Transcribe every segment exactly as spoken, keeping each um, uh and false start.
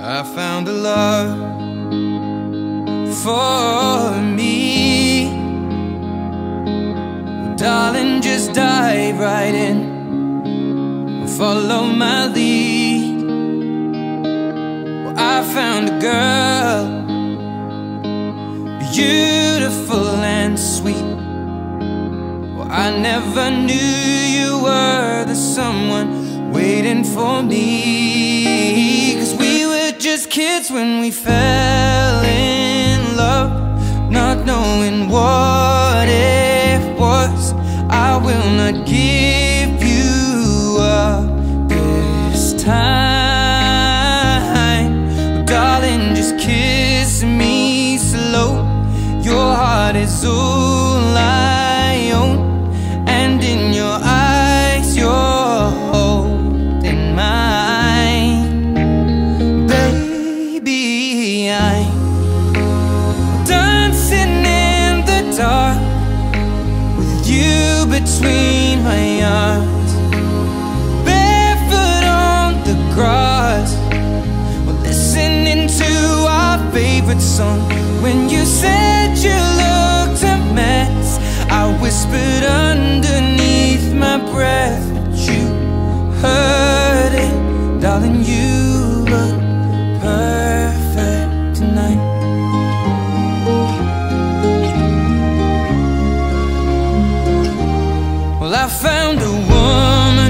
I found a love for me. Well, darling, just dive right in and follow my lead. Well, I found a girl, beautiful and sweet. Well, I never knew you were the someone waiting for me. 'Cause we were just kids when we fell in love, not knowing what it was. I will not give you up this time. Well, darling, just kiss me slow. Your heart is all I own, and in your eyes you're holding mine. Baby, I'm dancing in the dark with you between my arms, barefoot on the grass. We're listening to our favorite song. When you said you looked a mess, I whispered underneath my breath, but you heard it. Darling, you look perfect tonight. Well, I found a woman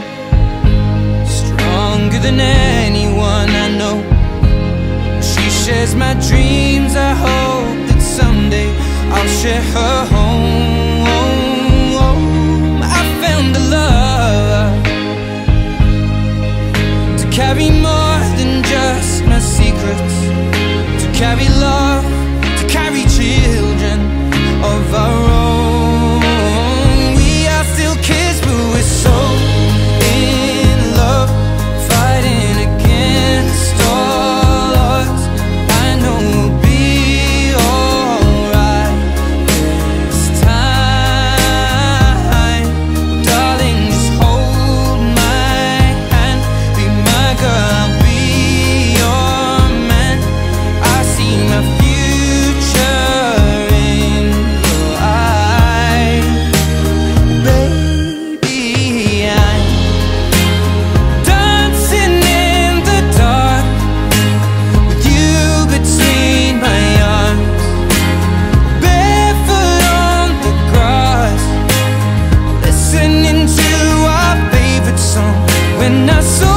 stronger than anyone I know. She shares my dreams. I hope that someday I'll share her home. I found a love to carry more than just my secrets, to carry love, to carry children of our own. We are still kids, but we're so in love, fighting against all odds. I know we'll be alright this time. Darling, just hold my hand, be my girl, I'll be your man. I see my future in your eyes. Baby, I'm dancing in the dark with you between my arms, barefoot on the grass, listening to our favorite song. When I saw